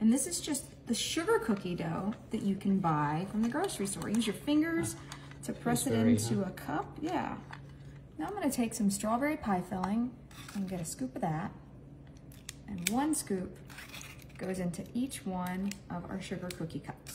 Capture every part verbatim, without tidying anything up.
And this is just the sugar cookie dough that you can buy from the grocery store. Use your fingers to press it into huh? a cup. Yeah. Now I'm gonna take some strawberry pie filling and get a scoop of that. And one scoop goes into each one of our sugar cookie cups.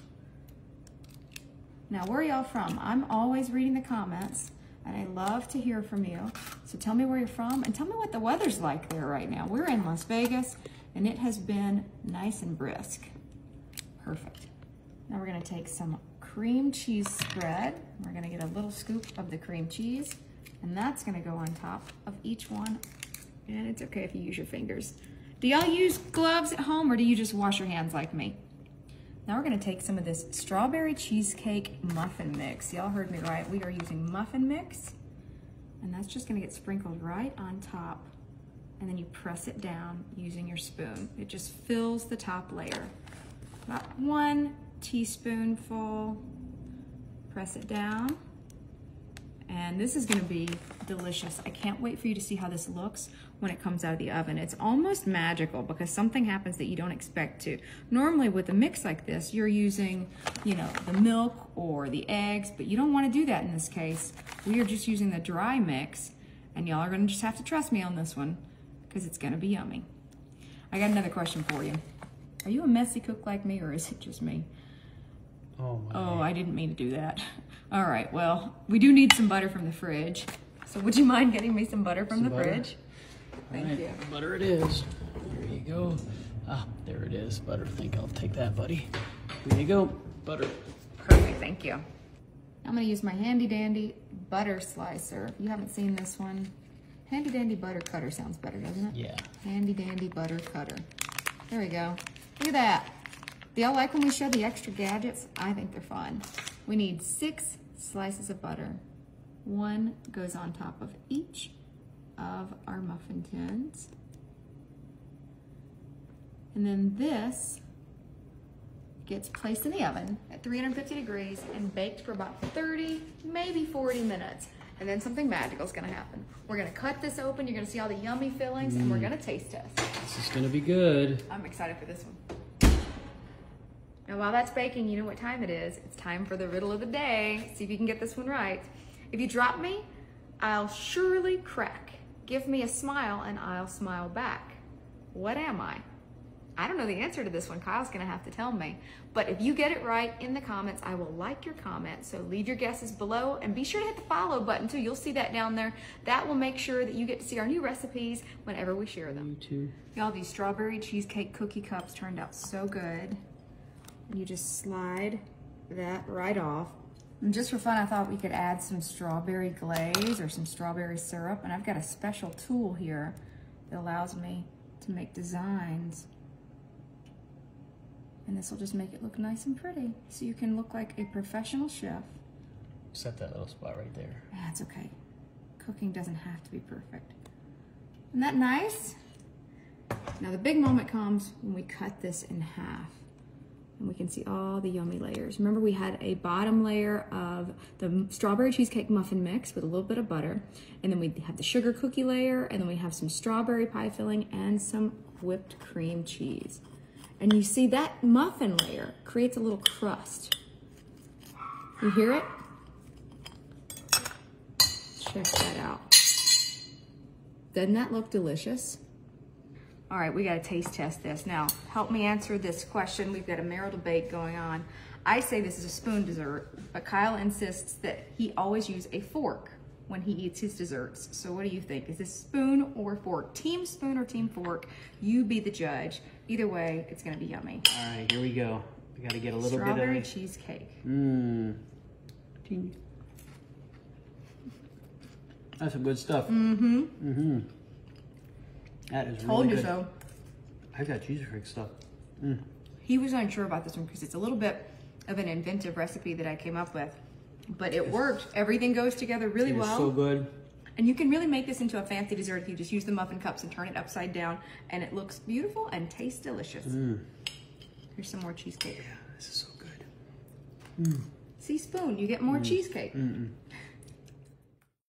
Now, where are y'all from? I'm always reading the comments, and I love to hear from you. So tell me where you're from, and tell me what the weather's like there right now. We're in Las Vegas, and it has been nice and brisk. Perfect. Now we're gonna take some cream cheese spread. We're gonna get a little scoop of the cream cheese, and that's gonna go on top of each one. And it's okay if you use your fingers. Do y'all use gloves at home, or do you just wash your hands like me? Now we're gonna take some of this strawberry cheesecake muffin mix. Y'all heard me right. We are using muffin mix, and that's just gonna get sprinkled right on top, and then you press it down using your spoon. It just fills the top layer. About one teaspoonful, press it down, and this is gonna be delicious. I can't wait for you to see how this looks when it comes out of the oven. It's almost magical because something happens that you don't expect to. Normally with a mix like this, you're using, you know, the milk or the eggs, but you don't want to do that in this case. We are just using the dry mix, and y'all are gonna just have to trust me on this one because it's gonna be yummy. I got another question for you. Are you a messy cook like me, or is it just me? Oh, my. Oh, I didn't mean to do that. All right, well, we do need some butter from the fridge. So would you mind getting me some butter from some the butter? fridge? Thank right, you. Butter it is. There you go. Ah, there it is. Butter. I think I'll take that, buddy. There you go. Butter. Perfect. Thank you. I'm going to use my handy dandy butter slicer. If you haven't seen this one, handy dandy butter cutter sounds better, doesn't it? Yeah. Handy dandy butter cutter. There we go. Look at that. Do y'all like when we show the extra gadgets? I think they're fun. We need six slices of butter. One goes on top of each of our muffin tins. And then this gets placed in the oven at three hundred fifty degrees and baked for about thirty, maybe forty minutes. And then something magical is gonna happen. We're gonna cut this open, you're gonna see all the yummy fillings, mm. and we're gonna taste test. This is gonna be good. I'm excited for this one. Now while that's baking, you know what time it is. It's time for the riddle of the day. See if you can get this one right. If you drop me, I'll surely crack. Give me a smile and I'll smile back. What am I? I don't know the answer to this one. Kyle's gonna have to tell me. But if you get it right in the comments, I will like your comment. So leave your guesses below and be sure to hit the follow button too. You'll see that down there. That will make sure that you get to see our new recipes whenever we share them. You too. Y'all, these strawberry cheesecake cookie cups turned out so good. You just slide that right off. And just for fun, I thought we could add some strawberry glaze or some strawberry syrup. And I've got a special tool here that allows me to make designs. And this will just make it look nice and pretty. So you can look like a professional chef. Set that little spot right there. That's okay. Cooking doesn't have to be perfect. Isn't that nice? Now the big moment comes when we cut this in half. And we can see all the yummy layers. Remember, we had a bottom layer of the strawberry cheesecake muffin mix with a little bit of butter. And then we have the sugar cookie layer, and then we have some strawberry pie filling and some whipped cream cheese. And you see that muffin layer creates a little crust. You hear it? Check that out. Doesn't that look delicious? All right, we gotta taste test this. Now, help me answer this question. We've got a marital debate going on. I say this is a spoon dessert, but Kyle insists that he always use a fork when he eats his desserts. So what do you think? Is this spoon or fork? Team spoon or team fork? You be the judge. Either way, it's gonna be yummy. All right, here we go. We gotta get a little Strawberry bit of... Strawberry cheesecake. Mmm. That's some good stuff. Mm-hmm. Mm-hmm. That is Told really you good. so. I got cheesecake stuff. Mm. He was unsure about this one because it's a little bit of an inventive recipe that I came up with, but it worked. Everything goes together really It is well. so good. And you can really make this into a fancy dessert if you just use the muffin cups and turn it upside down, and it looks beautiful and tastes delicious. Mm. Here's some more cheesecake. Yeah, this is so good. Mm. See, spoon, you get more mm. cheesecake. Mm-mm.